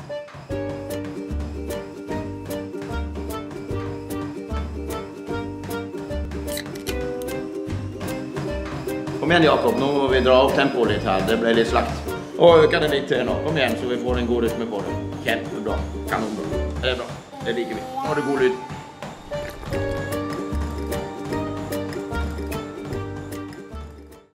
Kom igjen, Jakob. Nå må vi dra opp tempoet litt her. Det ble litt slakt. Og øker det litt til nå. Kom igjen, så vi får en god rytme på det. Kjempebra. Kanonbra. Det er bra. Det liker vi. Nå er det god lyd.